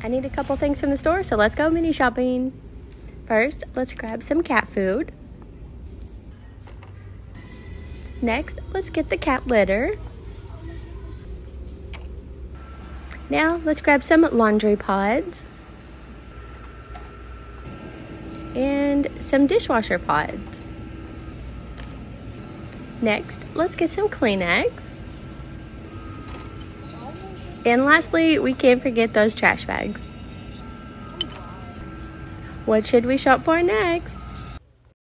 I need a couple things from the store, so let's go mini shopping. First, let's grab some cat food. Next, let's get the cat litter. Now, let's grab some laundry pods and some dishwasher pods. Next, let's get some Kleenex. And lastly, we can't forget those trash bags. What should we shop for next?